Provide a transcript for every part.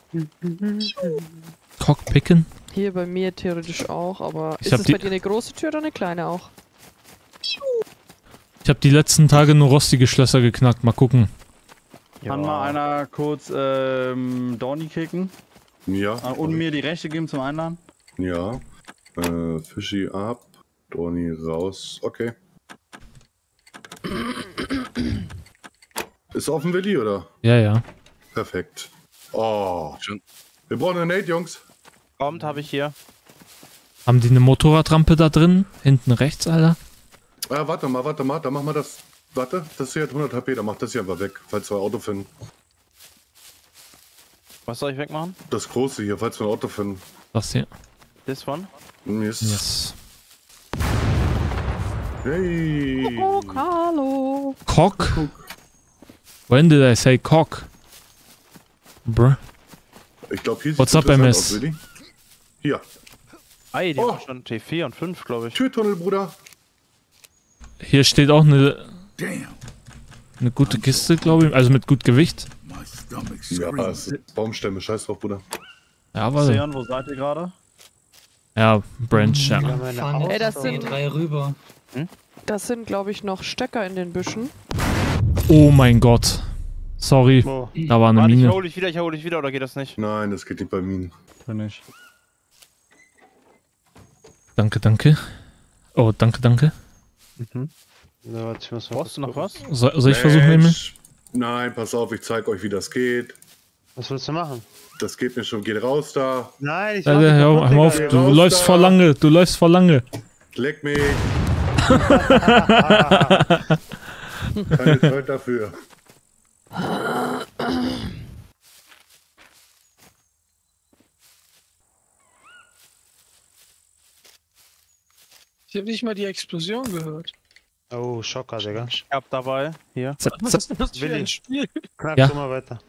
Cockpicken? Hier bei mir theoretisch auch, aber Ich ist hab es die- bei dir eine große Tür oder eine kleine auch? Ich habe die letzten Tage nur rostige Schlösser geknackt. Mal gucken. Kann mal einer kurz Dorni kicken? Ja. Und mir die Rechte geben zum Einladen? Ja. Fischi ab. Dorni raus. Okay. Ist offen, Willi, oder? Ja, ja. Perfekt. Oh. Schön. Wir brauchen eine Nate, Jungs. Kommt, habe ich hier. Haben die eine Motorradrampe da drin? Hinten rechts, Alter? Warte mal. Dann machen wir das. Warte, das hier hat 100 HP. Dann macht das hier einfach weg, falls wir ein Auto finden. Was soll ich wegmachen? Das große hier, falls wir ein Auto finden. Das hier. This one? Yes. Yes. Hey. Oh, hallo. Cock? When did I say cock? Bruh. Ich glaube, hier sieht What's up, interessant MS? aus, Willi. Hier. Ei, die Oh. haben schon T4 und 5, glaube ich. Türtunnel, Bruder. Hier steht auch eine gute Kiste, glaube ich. Also mit gut Gewicht. Ja, es ist Baumstämme. Scheiß drauf, Bruder. Ja, warte. Sean, wo seid ihr gerade? Ja, Branch, ja. Ey, das sind, rüber. glaube ich, noch Stöcker in den Büschen. Oh mein Gott. Sorry, Wo? da war eine Warte, ich Mine. hole dich wieder, oder geht das nicht? Nein, das geht nicht bei Minen. Bin ich. Danke. Oh, danke. Ja, warte, ich muss mal Brauchst du noch was? Soll ich versuchen, Emil? Mensch. Nein, pass auf, ich zeig euch, wie das geht. Was willst du machen? Das geht mir schon. Geht raus da. Nein, ich Hör mal auf, Digga. du Raus läufst da. vor lange. Leck mich. Keine Zeit dafür. Ich habe nicht mal die Explosion gehört. Oh, Schocker, Digga. Ich hab dabei. Hier. Was ist denn das für Willi. ein Spiel? Knack Ja. du mal weiter.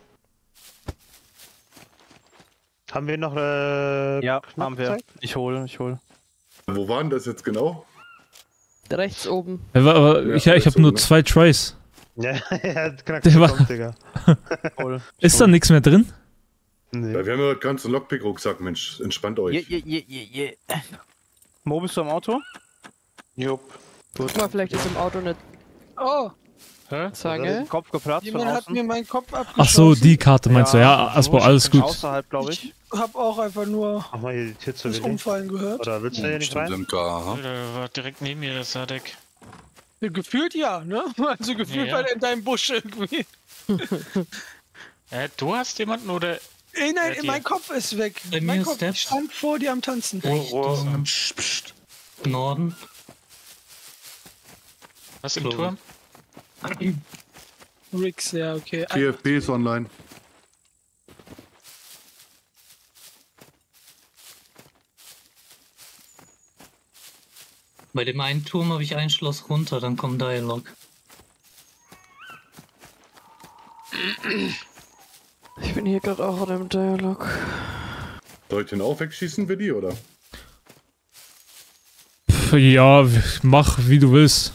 Haben wir noch Ja, Knack haben wir. gezeigt? Ich hole. Wo war denn das jetzt genau? Rechts oben. Aber Ja, ich alles habe so, nur ne? 2 Tries. Ja, ja, Knack Der war- kommt, Digga. Hol. Ist da nichts mehr drin? Nee. Ja, wir haben ja heute ganzen Lockpick-Rucksack, Mensch. Entspannt euch. Mo, bist du am Auto? Jupp. Guck mal, vielleicht ist im Auto eine Oh, Zange. Kopf geplatzt von jemand hat außen. mir meinen Kopf abgeschossen. Ach so, die Karte meinst du? Ja, Aspo, alles gut. Außerhalb, glaube ich. Hab auch einfach nur Mach mal hier die Tür zu das Willi. Umfallen gehört. Oder willst du hier nicht Stimmt, rein? MK, aha. Der war direkt neben mir, das Sadek. Ja, gefühlt ja, ne? Also gefühlt Ja. war der in deinem Busch irgendwie. Du hast jemanden oder? Nein, dir. mein Kopf ist weg. Bei Mein mir Kopf Steps. stand vor dir am Tanzen. Norden. Was im So. Turm? Rix, ja, okay. 4 FB ist online. Bei dem einen Turm habe ich ein Schloss runter, dann kommt Dialog. Ich bin hier gerade auch in einem Dialog. Soll ich den auch wegschießen, Willi, oder? Ja, mach wie du willst.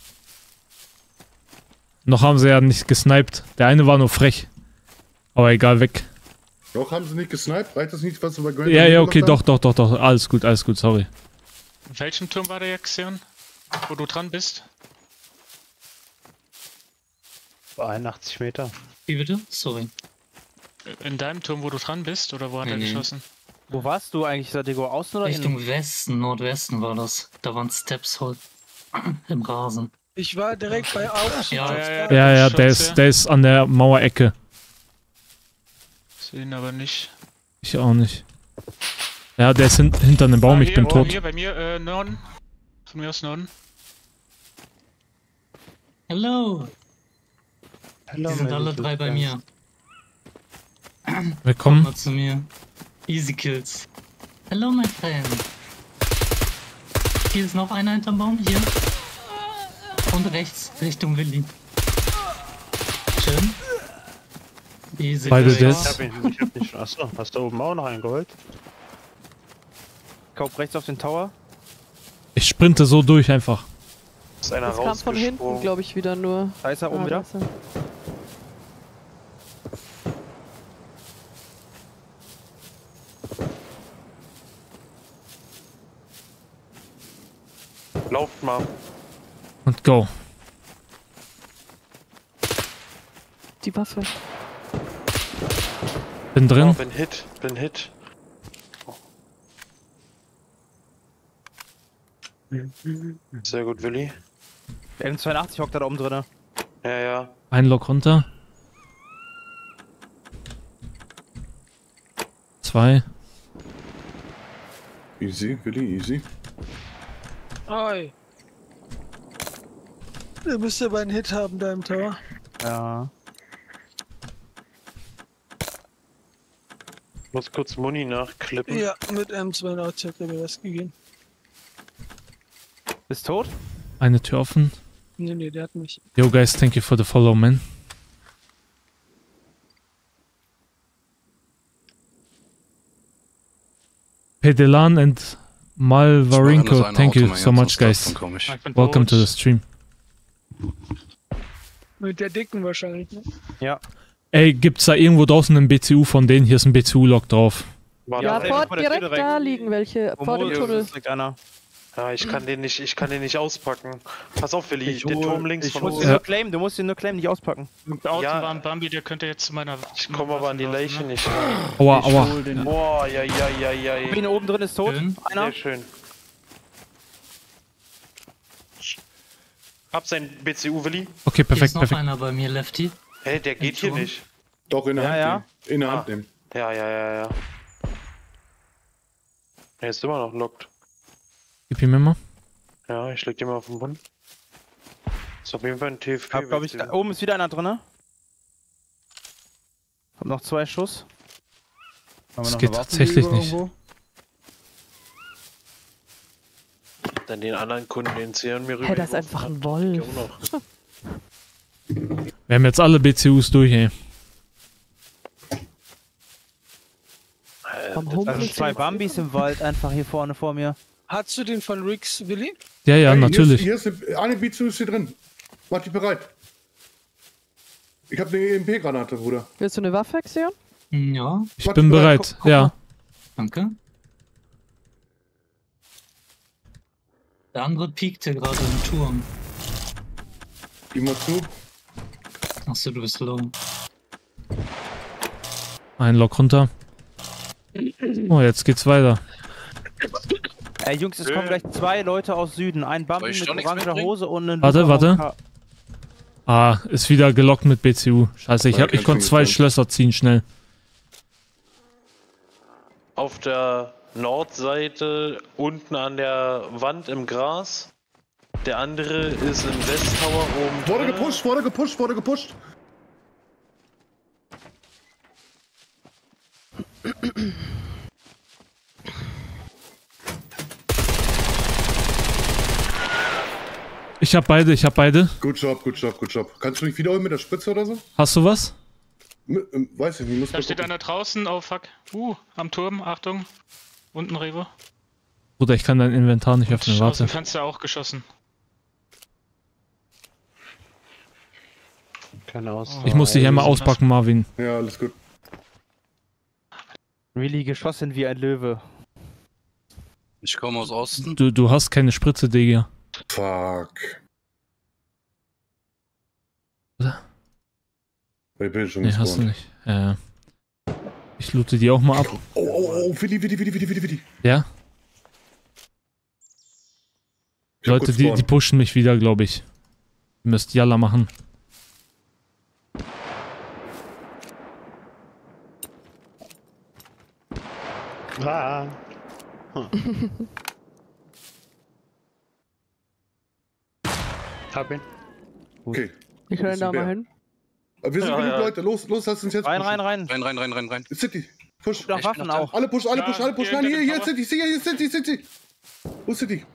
Noch haben sie ja nicht gesniped. Der eine war nur frech. Aber egal, weg. Noch haben sie nicht gesniped? Reicht das nicht, was sie bei Grand Ja, gemacht okay, haben? doch. Alles gut, sorry. In welchem Turm war der Jaxion? Wo du dran bist? 81 Meter. Wie bitte? Sorry. In deinem Turm, wo du dran bist? Oder wo hat er Nee. geschossen? Wo warst du eigentlich, Sadego? Außen oder innen? Richtung Westen, Nordwesten war das. Da waren Steps halt im Rasen. Ich war direkt bei Autos. Ja, Ja, Schatz, der ist an der Mauerecke. Sehen aber nicht. Ich auch nicht. Ja, der ist hinter einem Baum, ich bin tot. Hier, bei mir, Norden. Von mir aus Norden. Hello! Hello, Die sind my alle little 3 bei friends. mir. Kommt Willkommen. mal zu mir. Easy Kills. Hello, my friend. Hier ist noch einer hinterm Baum, hier. Und rechts, Richtung Willi. Schön. Easy Beide Kills. dead. Ich hab nicht. Achso, hast du oben auch noch einen geholt? Kauf rechts auf den Tower. Ich sprinte so durch einfach. Ist einer Das kam von hinten, rausgesprungen. glaube ich, wieder nur. Da ist er oben Ah, da wieder. ist er. Und go. Die Waffe. Bin Oh, drin. bin Hit. Sehr gut, Willi. M82 hockt da oben drin. Ja. Ein Lock runter. 2. Easy, Willi, easy. Oi. Du müsst aber einen Hit haben da im Tower. Ja. Muss kurz Muni nachklippen. Ja, mit M82 hat er mir das gegeben. Bist tot? Eine Tür offen. Nee, der hat mich. Yo guys, thank you for the follow, man. Pedelan and Malvarinko, thank you so much, guys. Ich bin Welcome to tot. the stream. Mit der dicken wahrscheinlich, ne? Ja. Ey, gibt's da irgendwo draußen einen BCU von denen? Hier ist ein BCU-Log drauf. Warte, Ja, Ja, vor der Tür direkt direkt. da liegen welche. Vor dem Tunnel. Direkt einer. ja, ich kann den nicht auspacken. Pass auf, Willi, Ich der hol- Turm links von Du musst uns. ihn nur claimen, nicht auspacken. Außen Ja. war ein Bambi, der könnte jetzt zu meiner... Ich komme aber an die Leiche nicht ran. Aua, Ich aua. hol den. Boah, ja. Bin oben drin ist tot. Schön. Einer. Sehr schön. Hab sein BCU, Willi. Okay, Hier perfekt, ist noch perfekt. einer bei mir, Lefty. Hey, der geht hier Turm. nicht. Doch, in der Ja, Hand ja. nehmen. In der Ah. Hand nehmen. Ja. Er ist immer noch locked. Gib ihm immer. Ja, ich leg den mal auf den Bund. Ist auf jeden Fall ein TFP. Hab, glaub ich, da oben ist wieder einer drin. Hab noch 2 Schuss. Haben wir Das noch geht eine Waffe? tatsächlich nicht. Irgendwo? Dann den anderen Kunden, den Zeon mir rüber. Hä, das ist einfach ein Wolf. Wir haben jetzt alle BCUs durch, ey. Vom Also Humpel 2 Bambis im Wald einfach hier vorne vor mir. Hast du den von Rix, Willi? Ja, ja, Hey, natürlich. Hier ist eine BCU ist hier drin. Mach dich bereit. Ich habe eine EMP-Granate, Bruder. Willst du eine Waffe, Xeon? Ja, Ich bin bereit. Guck Ja. danke. Der andere piekte gerade im Turm. Geh mal zu. Achso, du bist low. Ein Lock runter. Oh, jetzt geht's weiter. Ey Jungs, es kommen gleich 2 Leute aus Süden. Ein Bambi ich mit doch nichts oranger mitbringen? Hose und ein Warte, Luftballon. warte. Ah, ist wieder gelockt mit BCU. Scheiße, ich Ja, konnte kannst du 2 nicht Schlösser ziehen, schnell. Auf der Nordseite unten an der Wand im Gras. Der andere ist im Westtower oben. Wurde drin. gepusht, wurde gepusht, wurde gepusht. Ich hab beide, ich hab beide. Good job, good job, good job. Kannst du nicht wiederholen mit der Spritze oder so? Hast du was? Weiß ich nicht, muss Da mal steht gucken. einer draußen, oh fuck. Am Turm, Achtung. Unten, Revo. Bruder, ich kann dein Inventar nicht öffnen, Aus warte. dem Fenster auch geschossen. Keine Aus. Ich muss dich einmal auspacken, Marvin. Ja, alles gut. Really geschossen wie ein Löwe. Ich komme aus Osten. Du hast keine Spritze, Digga. Fuck. Oder? Ich bin schon Nee, hast du gespawnt. nicht. Ja. Ich loote die auch mal ab. Oh, Willi. Ja? Ich hab Leute, kurz die spawn. pushen mich wieder, glaube ich. Ihr müsst Jalla machen. Ah. Hab ihn. Okay. Ich renne da mal hin. Aber wir sind Ja, genug ja. Leute. Los, lass uns jetzt Rein, pushen. rein. Rein. City. Push. Nach Ich bin Waffen noch da. auch. Alle pushen, alle Ja, pushen, alle pushen. hier Nein, hinter hier, dem City. Wo ist City?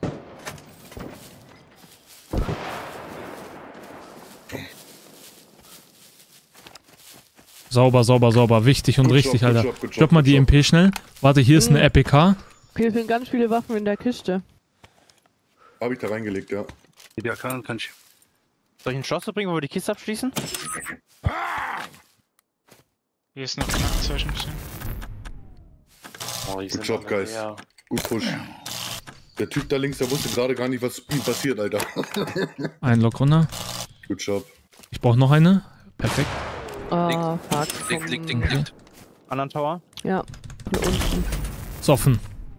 Sauber. Wichtig und Good richtig, job, good Alter. job, good job, Drop mal good die job. MP schnell. Warte, hier ist eine EPK. Hier sind ganz viele Waffen in der Kiste. Habe ich da reingelegt, ja. Ja, kann ich. Soll ich einen Schloss bringen, wo wir die Kiste abschließen? Hier ist noch knapp zwischen. Oh, die Good sind job, alle guys. leer. Gut push. Der Typ da links, der wusste gerade gar nicht, was ihm passiert, Alter. Ein Lok runter. Good job. Ich brauche noch eine. Perfekt. Ah, fuck. Liegt. Anderen Tower. Ja, von unten. Ist offen.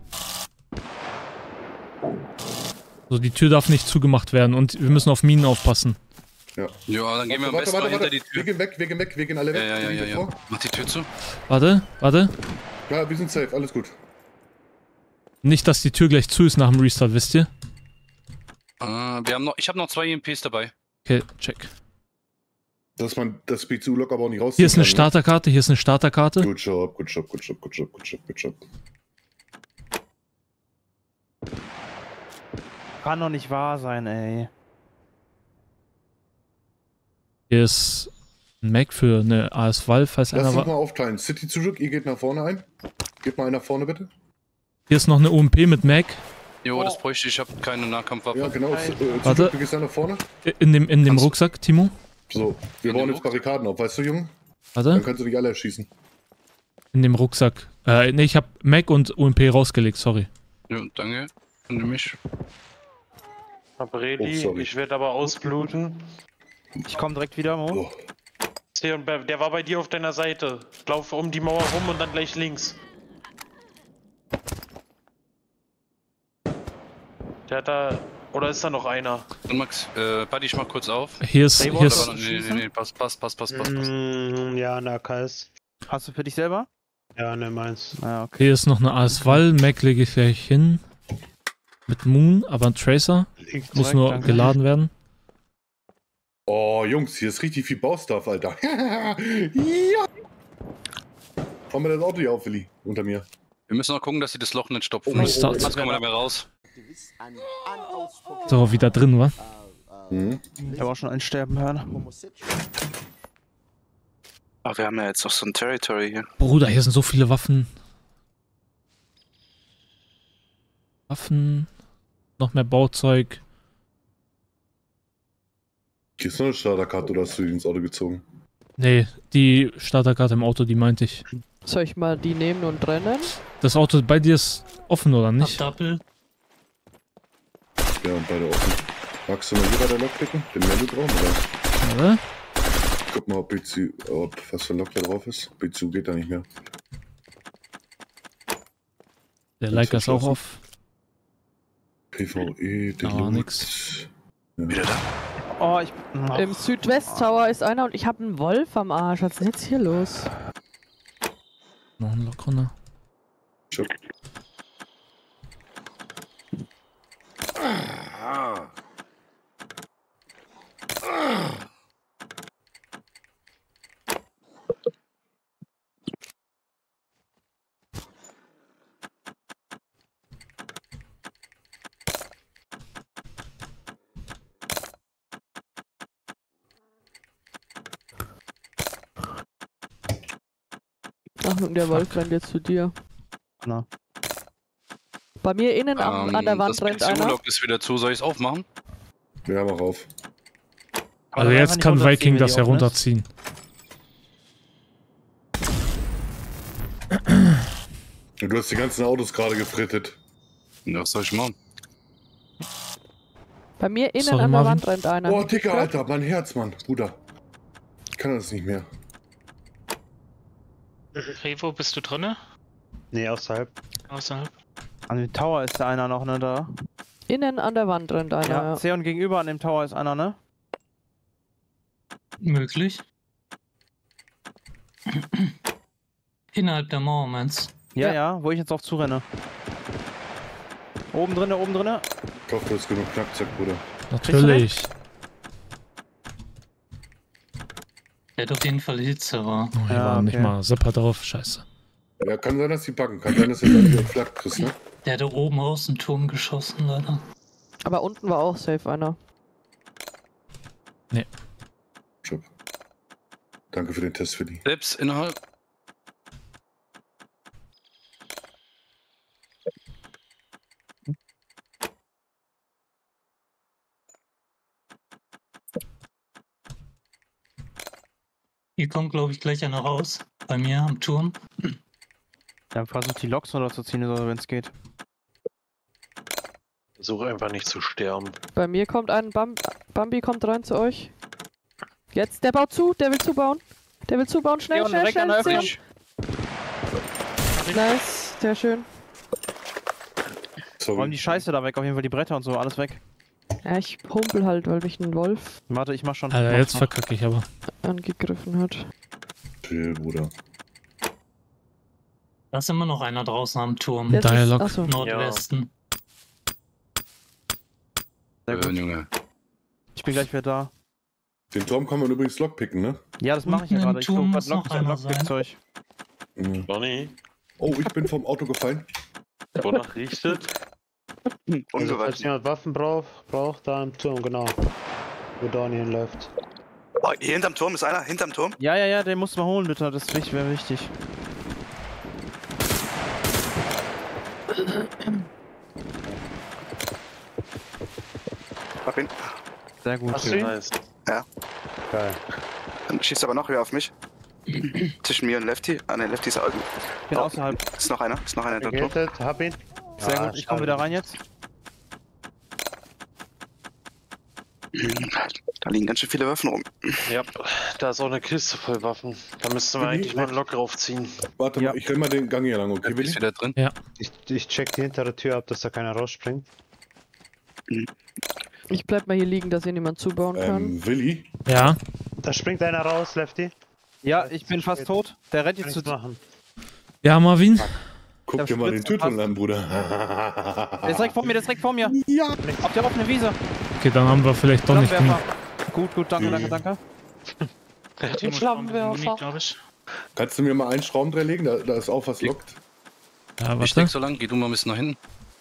So, die Tür darf nicht zugemacht werden und wir müssen auf Minen aufpassen. Ja. Ja, dann gehen wir am besten mal hinter die Tür. Wir gehen alle weg. Ja. Mach die Tür zu. Warte. Ja, wir sind safe, alles gut. Nicht, dass die Tür gleich zu ist nach dem Restart, wisst ihr? Ich habe noch 2 EMPs dabei. Okay, check. Dass man das BCU locker aber auch nicht rausziehen Hier ist eine kann, Starterkarte, hier ist eine Starterkarte. Ne? Good job. Kann doch nicht wahr sein, ey. Hier ist ein Mac für eine AS-Wahl, falls Lass einer uns war. mal aufteilen. City zurück, ihr geht nach vorne ein. Geht mal einer vorne, bitte. Hier ist noch eine UMP mit Mac. Jo, das bräuchte ich. Ich habe keine Nahkampfwaffe. Ja, genau. Warte. Du gehst dann nach vorne. In dem Rucksack, Timo. So, wir bauen jetzt Barrikaden auf, weißt du, Junge? Dann Warte. kannst du nicht alle erschießen. In dem Rucksack. Ne, ich hab Mac und UMP rausgelegt, sorry. Ja, danke. Nimm mich. Abreli, Oh, sorry. ich werde aber ausbluten. Ich komme direkt wieder, Mo. Oh. Theon, der war bei dir auf deiner Seite. Lauf um die Mauer rum und dann gleich links. Der hat da... Oder ist da noch einer? Und Max, Buddy, ich mach kurz auf. Hier ist. Nee, passt. Ja, na, Kais. Hast du für dich selber? Ja, ne, meins. Ah, okay. Hier ist noch eine AS-Wahl. Mac lege ich gleich hin. Mit Moon, aber ein Tracer. Liegt Muss Korrekt, nur danke. geladen werden. Oh, Jungs, hier ist richtig viel Baustuff, Alter. Ja! Fahr mal das Auto hier auf, Willi. Unter mir. Wir müssen noch gucken, dass sie das Loch nicht stopfen. Restart. Sonst kommen wir da mehr raus. So, wieder drin, wa? Mhm. Ich habe auch schon einen sterben hören. Ach, wir haben ja jetzt noch so ein Territory hier. Bruder, hier sind so viele Waffen. Noch mehr Bauzeug. Hier ist noch eine Starterkarte oder hast du die ins Auto gezogen? Nee, die Starterkarte im Auto, die meinte ich. Soll ich mal die nehmen und rennen? Das Auto bei dir ist offen, oder nicht? Doppel. Ja, und beide offen. Magst du mal hier bei der Lok klicken? Den Meldetraum, oder? Warte. Guck mal, ob was für ein Lok da drauf ist. BCU geht da nicht mehr. Der Leica ist auch auf. PvE, Aber nix. Wieder da? Oh, ich. Im Südwest-Tower ist einer und ich habe einen Wolf am Arsch. Was ist denn jetzt hier los? Noch ein Lok runter. Schock. Achtung, der Wolf rennt jetzt zu dir. Na. Bei mir innen an der Wand das rennt einer. Lock ist wieder zu. Soll ich es aufmachen? Ja, mach auf. Aber Also dann jetzt einfach kann nicht Viking runterziehen, das wenn die offen herunterziehen. Und du hast die ganzen Autos gerade gefrittet. Ja, was soll ich machen? Bei mir innen Sorry, an der Marvin. Wand rennt einer. Boah, Dicker, Alter, mein Herz, Mann. Bruder. Ich kann das nicht mehr. Revo, bist du drinne? Nee, außerhalb. Außerhalb? An dem Tower ist da einer noch, ne, da. Innen an der Wand rennt einer. Ja, Ja. Zeon gegenüber an dem Tower ist einer, ne? Möglich. Innerhalb der Mauer, meinst Ja, wo ich jetzt auch zurenne. Oben drinne, oben drinne. Ich hoffe, du hast genug Knackzack, Bruder. Natürlich. Der hat auf jeden Fall Hitze, war. Oh, hier Ja, war nicht okay. mal Zipper drauf. Scheiße. Ja, kann sein, dass die packen. Kann sein, dass du dann wieder flach kriegst, ne? Der hatte oben aus dem Turm geschossen, leider. Aber unten war auch safe einer. Job. Danke für den Test, Willi. Selbst innerhalb. Hier kommt, glaube ich, gleich einer raus. Bei mir am Turm. Dann versucht die Loks runterzuziehen, wenn es geht. Versuche einfach nicht zu sterben. Bei mir kommt ein Bambi kommt rein zu euch. Jetzt, der baut zu, der will zubauen. Der will zubauen, schnell, schnell, direkt an der schnell. Öffnung. Nice, sehr schön. Räum die Scheiße da weg, auf jeden Fall die Bretter und so, alles weg. Ja, ich humpel halt, weil mich ein Wolf Warte, ich mach schon. Alter, jetzt verkacke ich aber. angegriffen hat. Chill, Bruder. Da ist immer noch einer draußen am Turm. Jetzt ist, Dialog. achso. Nordwesten. Sehr gut. Junge. Ich bin gleich wieder da. Den Turm kann man übrigens lockpicken, ne? Ja, das mache ich ja Unten im gerade. Ich Turm guck muss grad noch einer Lockpickzeug. Mhm. Donny, Oh, ich bin vom Auto gefallen. wonach richtet? Also, falls jemand Waffen braucht, da im Turm, genau. Wo Donny hinläuft. Oh, hier hinterm Turm ist einer, hinterm Turm. Ja, den musst du mal holen, bitte. Das wäre wichtig. Hab ihn. Sehr gut. Hast du ihn? Nice. Ja. Geil. Dann schießt aber noch wer auf mich. Zwischen mir und Lefty. Ah ne, Lefty ist da. Ich bin außerhalb. Ist noch einer hinterm Turm. Gehittet, hab ihn. Sehr Ah, gut, ich komme schade. wieder rein jetzt. Da liegen ganz schön viele Waffen rum. Ja, da ist auch eine Kiste voll Waffen. Da müsste man eigentlich mal einen Lock draufziehen. Warte Ja. mal, ich renn mal den Gang hier lang, okay, Ist Willi? wieder drin. Ich check die hintere Tür ab, dass da keiner rausspringt. Ich bleib mal hier liegen, dass hier niemand zubauen kann. Willi? Ja. Da springt einer raus, Lefty. Ja, ich bin fast tot. Der rennt jetzt Nichts zu. machen. Ja, Marvin. Guck Der dir mal den Spritz Türtunnel verpasst. an, Bruder. Der ist direkt vor mir, der ist direkt vor mir. Ja. Auf der offenen Wiese. Okay, dann haben wir vielleicht doch nicht genug. Flammenwerfer. Gut, danke. Timo Flammenwerfer. glaube ich. Kannst du mir mal einen Schraubendreher legen? Da ist auch was lockt. Ja, Ich steck warte. so lang, geh du mal ein bisschen nach hinten.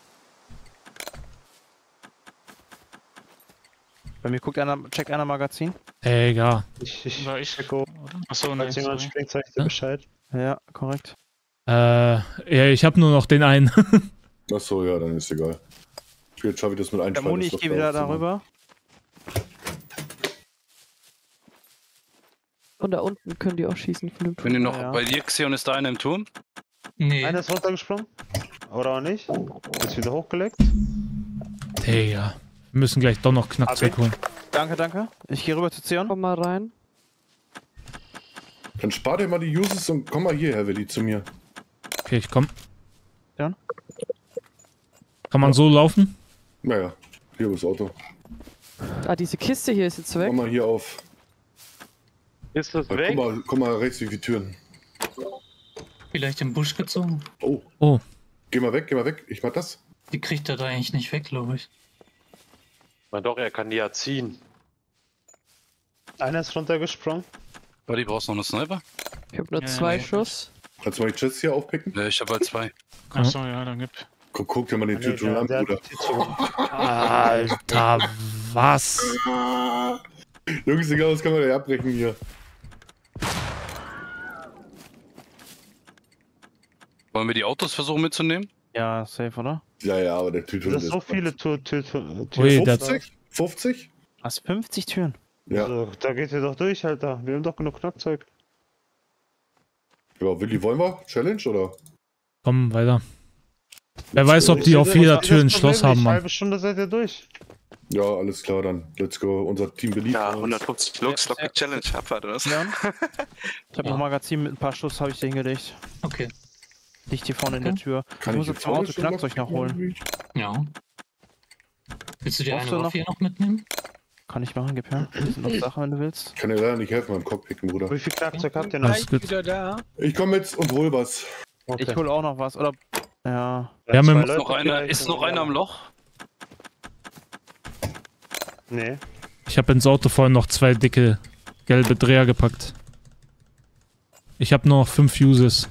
Bei mir checkt einer Magazin. Egal. Ich War ich. check oben. Oder? Achso, ne. Falls jemand Sorry. springt, sag ich dir Ja? Bescheid. Ja, korrekt. Ja, ich habe nur noch den einen. Achso, ja, dann ist egal. Jetzt schaffe ich das mit Der Einfall. Moni, das ich gehe Loch wieder da aufzumachen. darüber. Und da unten können die auch schießen von dem Wenn ihr noch Ja. bei dir, Xion, ist da einer im Turm? Nee. Einer ist runtergesprungen. Oder auch nicht. Ist wieder hochgelegt. Digga. Wir müssen gleich doch noch Knackzeug holen. Danke. Ich gehe rüber zu Zion. Komm mal rein. Dann spar dir mal die Uses und komm mal hierher, Willi, zu mir. Okay, ich komm. Ja. Kann man so laufen? Naja, hier ist das Auto. Ah, diese Kiste hier ist jetzt weg. Komm mal hier auf. Ist das Guck weg? mal rechts, wie viele Türen. Vielleicht im Busch gezogen. Oh. Oh. Geh mal weg. Ich mach das. Die kriegt er da eigentlich nicht weg, glaube ich. Na doch, er kann die ja ziehen. Einer ist runtergesprungen. Buddy, brauchst du noch einen Sniper? Ich habe nur Ja, 2 ja. Schuss. Kannst du mal die Chests hier aufpicken? Ich habe halt 2. Achso, ja, dann gib. Guck dir mal den Türtunnel an, der Bruder. hat die Tür zugemacht. Alter, was? Jungs, egal, was kann man da abbrechen hier? Wollen wir die Autos versuchen mitzunehmen? Ja, safe, oder? Ja, aber der Türtunnel Das sind so viele Türen. Ui, das- 50? 50? Was, 50 Türen? Ja. Also, da geht ihr doch durch, Alter. Wir haben doch genug Knackzeug. Ja, Willi, wollen wir? Challenge oder? Komm, weiter. Wer weiß, ob die auf jeder Tür ein Schloss haben, Eine Mann. halbe Stunde seid ihr durch. Ja, alles klar, dann. Let's go. Unser Team beliebt. Ja, uns. 150 Lux, Ja, Lockpick Challenge, Abfahrt oder was? Ja. Ich habe noch Magazin mit ein paar Schuss, habe ich dir hingelegt. Okay. Liegt hier vorne in der Tür. Kann ich muss hier jetzt zum Auto vorne schon Knackzeug noch holen. irgendwie? Ja. Willst du dir Brauchst eine du Waffe hier noch mitnehmen? Kann ich machen, gib her. Das sind noch Sachen, wenn du willst. Kann dir leider nicht helfen beim Cockpicken, Bruder. Wie viel Knackzeug habt ihr noch? Alles gut. Wieder da. Ich komme jetzt und hol was. Okay. Ich hole auch noch was, oder? Ja. Wir haben Zwei im- Leute Ist noch einer am Loch? Nee. Ich habe ins Auto vorhin noch 2 dicke gelbe Dreher gepackt. Ich habe nur noch 5 Uses.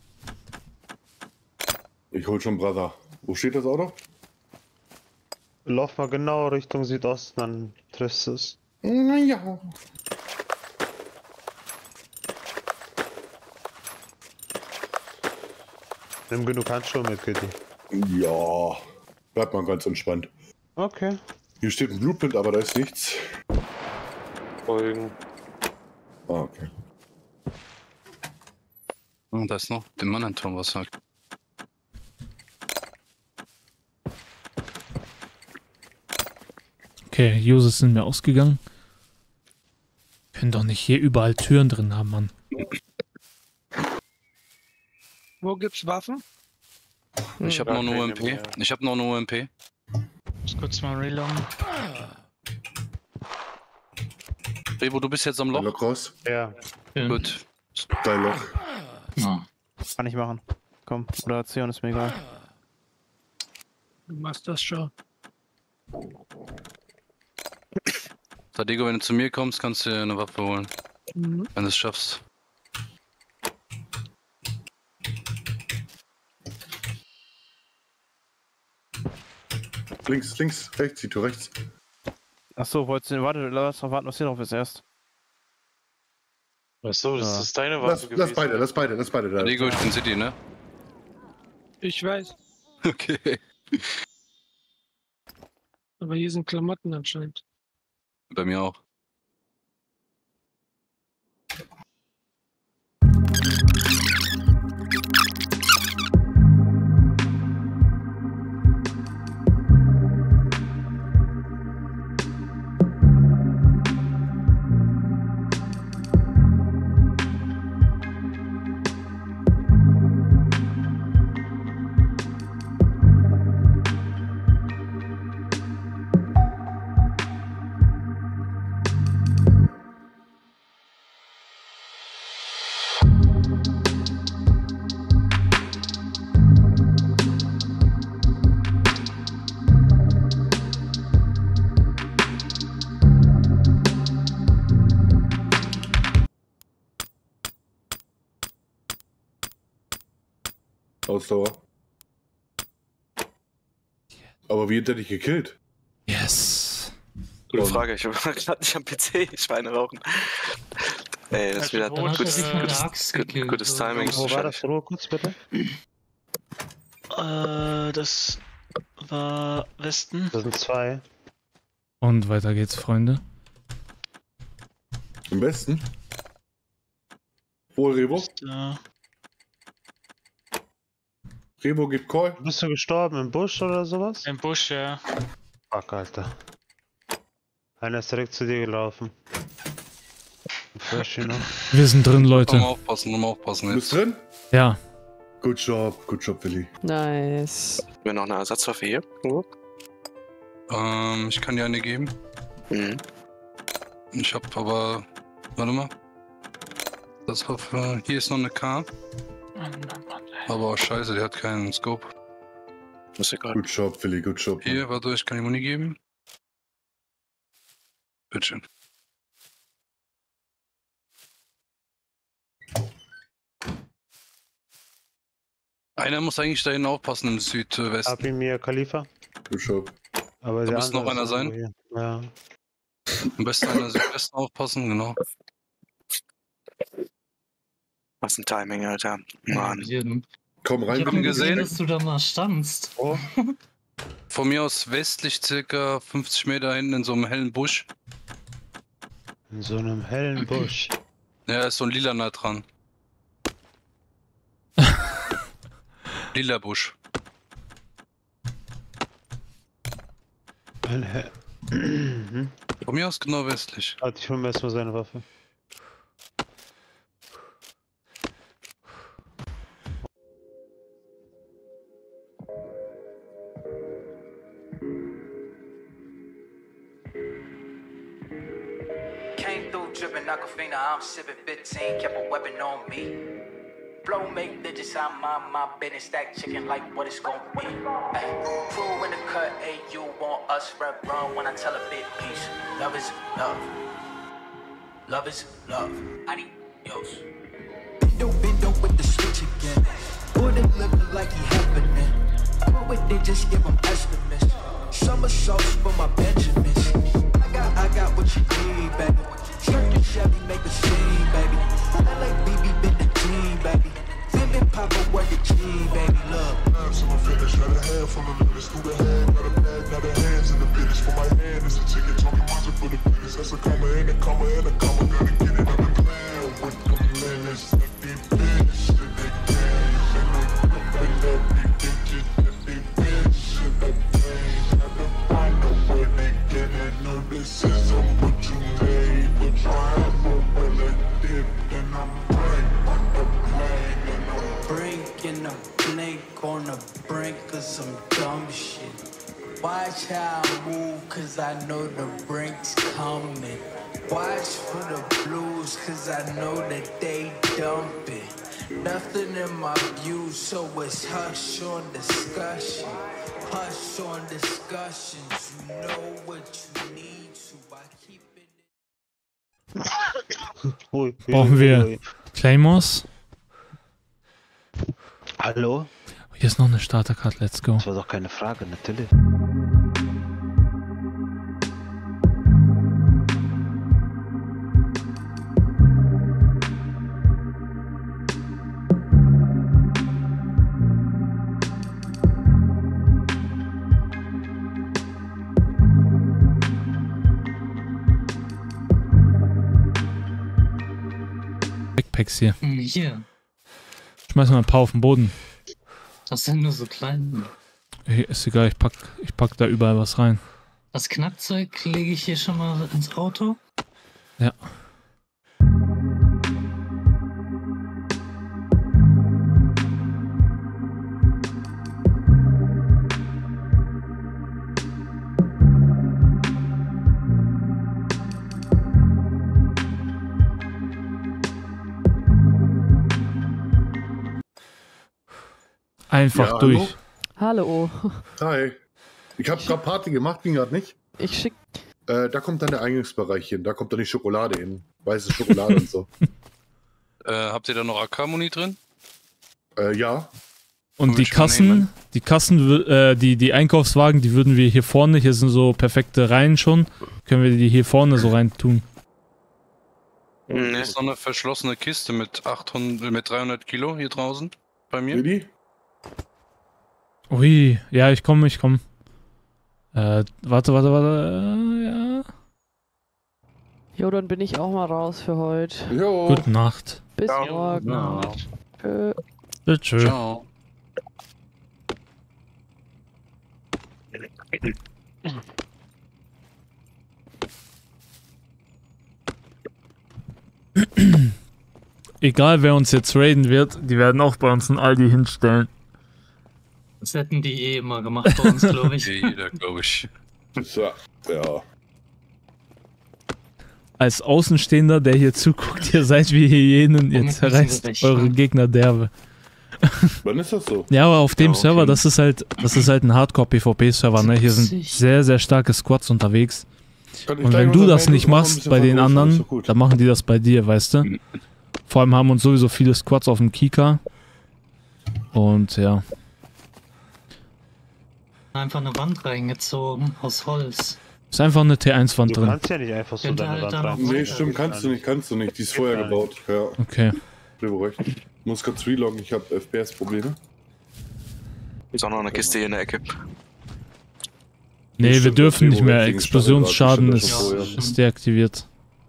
Ich hol schon Brother. Wo steht das Auto? Lauf mal genau Richtung Südosten, dann triffst du es. Naja. Nimm genug Handschuhe mit, Kitty. Ja. Bleibt mal ganz entspannt. Okay. Hier steht ein Blueprint, aber da ist nichts. Folgen. Ah, okay. Oh, da ist noch der Mann am Turm, was sagt. Okay, Uses sind mir ausgegangen. Können doch nicht hier überall Türen drin haben, Mann. Wo gibt's Waffen? Ich habe noch eine UMP. Ich habe noch eine UMP. Ich muss kurz mal reloaden. Rebo, du bist jetzt am Loch? Loch raus. Ja. Gut. Dein Loch. Ja. Kann ich machen. Komm, oder Zion ist mir egal. Du machst das schon. Sadego, wenn du zu mir kommst, kannst du dir eine Waffe holen. Mhm. Wenn du es schaffst. Links, rechts, Zito, rechts. Achso, wolltest du. Warte, lass noch warten, was hier drauf ist erst. Achso, das Ja. ist deine Waffe gewesen. Lass beide da. Sadego, ich bin City, ne? Ich weiß. Okay. Aber hier sind Klamotten anscheinend. Bei mir auch. Ausdauer. Aber wie hat der dich gekillt? Yes. Gute Frage, ich war gerade nicht am PC, Schweine rauchen. Ey, das ist wieder Dann hat er sich mit der Axt gekillt. gutes Timing. Wo war das? Ruhe kurz bitte. Das war Westen. Das sind 2. Und weiter geht's, Freunde. Im Westen? Wohl, Rebo? Ja. Rebo gibt Call. Bist du gestorben im Busch oder sowas? Im Busch, ja. Fuck, Alter. Einer ist direkt zu dir gelaufen. Fresh noch. Wir sind drin, Leute. Nur mal aufpassen Du bist jetzt. drin? Ja. Good job, Willi. Nice. Haben wir noch eine Ersatzwaffe hier? Ich kann dir eine geben. Mhm. Ich hab aber. Warte mal. Das Waffe. Hier ist noch eine K. Aber scheiße, die hat keinen Scope. Ist egal. Good job, Willi, good job. Hier, warte, ich kann die Muni geben. Bitteschön. Einer muss eigentlich da hinten aufpassen im Südwesten. Hab ihn mir Khalifa. Good job. Aber Da der muss noch andere einer ist sein. irgendwo hier. Ja. Am besten einer Südwesten aufpassen, genau. Was ein Timing, Alter. Mann. Komm rein, Ich hab Willi. gesehen, gesehen? dass du da mal standst. Oh. Von mir aus westlich circa 50 Meter hinten in so einem hellen Busch. In so einem hellen Busch. Ja, ist so ein lila nah dran. Lila Busch. Von mir aus genau westlich. Warte, ich hol mir erstmal seine Waffe. Came through dripping Aquafina, I'm sipping 15, kept a weapon on me. Blow make digits, I mind my business, stack chicken like what it's gon' be. Ay, crew in the cut, hey, you want us red run when I tell a big piece. Love is love. Love is love. Adios. Bendo with the switch again. Wouldn't live like he happening. Put with it, just give him estimates. Somersaults for my Benjamins. I got what you need, baby. Skirt the Chevy, make a scene, baby. LA BB been the team, baby. Been Papa work the team, baby. Look. So I'm finished, got a handful of litters through the head. Got a bag, got a hands in the finish. For my hand is a ticket, Tony Monster for the finish. That's a comma and a comma and a comma. Gotta get it, I've been playing with the minutes. Let me finish in the game. And they let me get it. Let me finish in the game. I don't know where they get it. No Watch how I move, cause I know the brink's coming. Watch for the blues, cause I know that they dumping. Nothing in my view, so it's hush on discussion. Hush on discussions, you know what you need, so I keep it. Brauchen wir Claymores? Hallo? Hier ist noch eine Startercard, let's go. Das war doch keine Frage, natürlich. Backpacks hier. Hier. Schmeiß mal ein paar auf den Boden. Das sind nur so kleine. Ist egal, ich pack da überall was rein. Das Knackzeug lege ich hier schon mal ins Auto. Ja. Einfach durch. Hallo. Hi. Ich habe gerade Party gemacht, ging gerade nicht. Ich schick. Da kommt dann der Eingangsbereich hin, da kommt dann die Schokolade hin. Weiße Schokolade und so. Habt ihr da noch AK-Muni drin? Ja. Und die Kassen, die Einkaufswagen, die würden wir hier vorne, hier sind so perfekte Reihen schon, können wir die hier vorne so rein tun. Hier ist noch eine verschlossene Kiste mit 300 Kilo hier draußen bei mir. Willi? Ui, ja, ich komm. Warte, ja. Jo, dann bin ich auch mal raus für heute. Jo. Gute Nacht. Bis morgen. Tschö. Ciao. Egal wer uns jetzt raiden wird, die werden auch bei uns ein Aldi hinstellen. Das hätten die eh immer gemacht bei uns, glaube ich. Jeder, glaube ich. So, ja. Als Außenstehender, der hier zuguckt, ihr seid wie Hyänen, ihr zerreißt eure Gegner derbe. Wann ist das so? Ja, aber auf dem okay. Server, das ist halt ein Hardcore-PvP-Server, ne? Hier sind sehr, sehr starke Squads unterwegs. Und wenn du das nicht machst bei den anderen, dann machen die das bei dir, weißt du? Vor allem haben uns sowieso viele Squads auf dem Kika. Und ja. Einfach eine Wand reingezogen, aus Holz. Ist einfach eine T1-Wand drin. Du kannst ja nicht einfach so deine Wand rein. Nee, stimmt, kannst du nicht. Die ist vorher gebaut. Ja. Okay. Ich muss kurz reloggen, ich habe FPS-Probleme. Ist auch noch eine Kiste hier in der Ecke. Nee, wir dürfen nicht mehr. Explosionsschaden ist deaktiviert.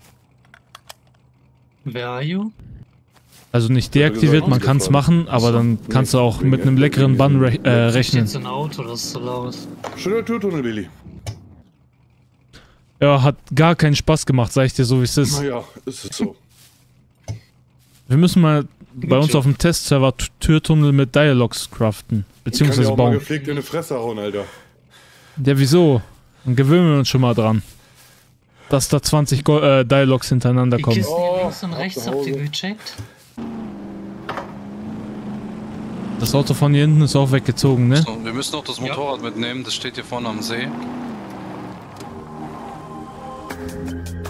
Where are you? Also nicht deaktiviert, man kann es machen, aber dann kannst du auch mit einem leckeren Bann rechnen. Jetzt ein Auto, das ist so laut. Schöner Türtunnel, Willi. Ja, hat gar keinen Spaß gemacht, sag ich dir so, wie es ist. Naja, ist es so. Wir müssen mal bei uns auf dem Testserver Türtunnel mit Dialogs craften, beziehungsweise bauen. bauen. Mal gepflegt in eine Fresse hauen, Alter. Ja, wieso? Dann gewöhnen wir uns schon mal dran. Dass da 20 Dialogs hintereinander kommen. Die Kisten links und rechts habt ihr gecheckt? Das Auto von hier hinten ist auch weggezogen, ne? So, wir müssen auch das Motorrad mitnehmen, das steht hier vorne am See.